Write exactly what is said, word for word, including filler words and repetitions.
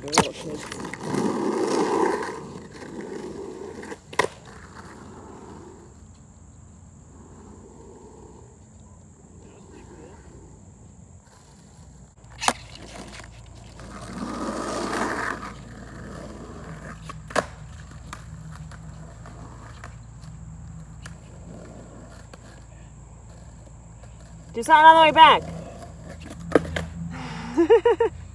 They're little kids. Do something on the way back.